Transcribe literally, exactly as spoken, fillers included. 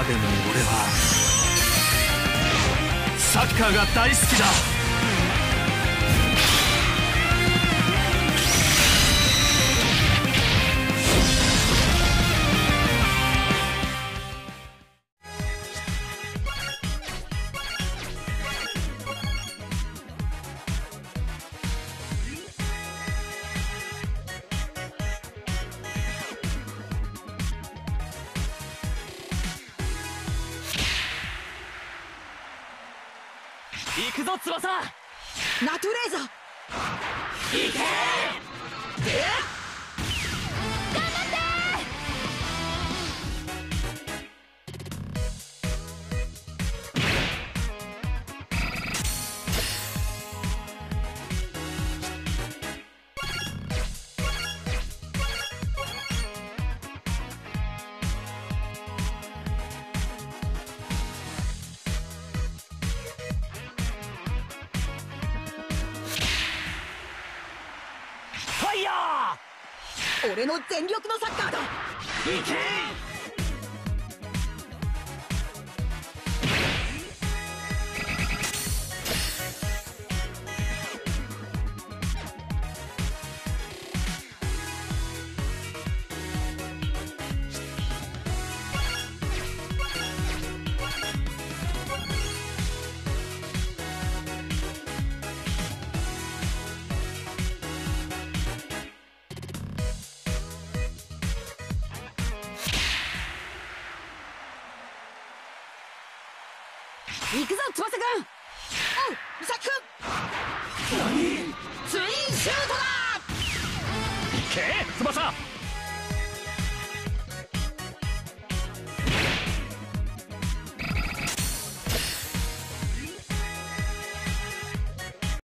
今でも俺はサッカーが大好きだ。 行くぞ翼。 ナトゥレーザー行けー。でファイヤー。 俺の全力のサッカーだ。 行け行くぞ翼くん。おうサック。 何。 ツインシュートだ。 行け翼。